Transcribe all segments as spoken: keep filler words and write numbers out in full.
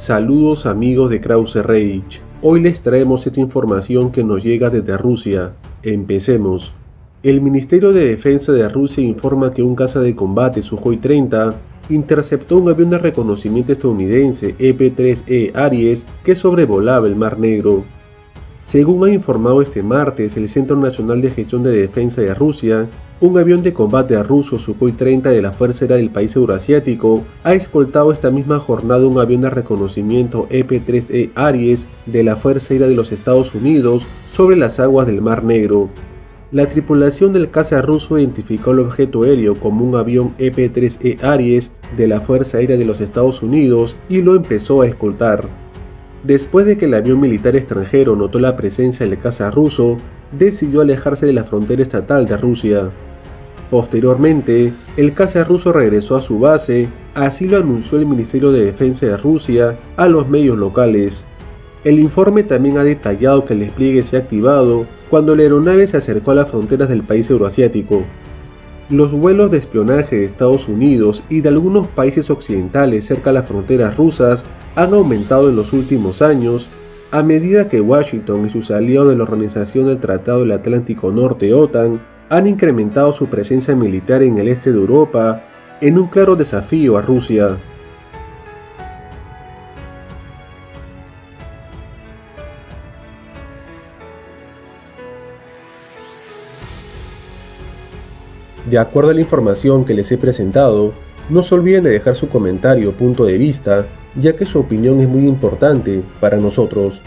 Saludos amigos de Krause Rage. Hoy les traemos esta información que nos llega desde Rusia. Empecemos. El Ministerio de Defensa de Rusia informa que un caza de combate Sukhoi treinta interceptó un avión de reconocimiento estadounidense E P tres E Aries que sobrevolaba el Mar Negro. Según ha informado este martes el Centro Nacional de Gestión de Defensa de Rusia, un avión de combate ruso Sukhoi treinta de la Fuerza Aérea del país euroasiático ha escoltado esta misma jornada un avión de reconocimiento E P tres E Aries de la Fuerza Aérea de los Estados Unidos sobre las aguas del Mar Negro. La tripulación del caza ruso identificó el objeto aéreo como un avión E P tres E Aries de la Fuerza Aérea de los Estados Unidos y lo empezó a escoltar. Después de que el avión militar extranjero notó la presencia del caza ruso, decidió alejarse de la frontera estatal de Rusia. Posteriormente, el caza ruso regresó a su base, así lo anunció el Ministerio de Defensa de Rusia a los medios locales. El informe también ha detallado que el despliegue se ha activado cuando la aeronave se acercó a las fronteras del país euroasiático. Los vuelos de espionaje de Estados Unidos y de algunos países occidentales cerca de las fronteras rusas han aumentado en los últimos años a medida que Washington y sus aliados de la Organización del Tratado del Atlántico Norte OTAN han incrementado su presencia militar en el este de Europa en un claro desafío a Rusia. De acuerdo a la información que les he presentado, no se olviden de dejar su comentario o punto de vista, ya que su opinión es muy importante para nosotros.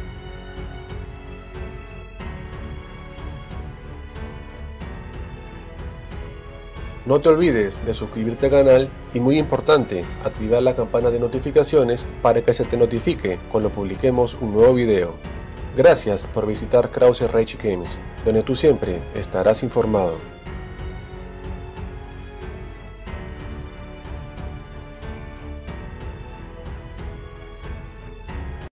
No te olvides de suscribirte al canal y, muy importante, activar la campana de notificaciones para que se te notifique cuando publiquemos un nuevo video. Gracias por visitar Krause Rage Games, donde tú siempre estarás informado.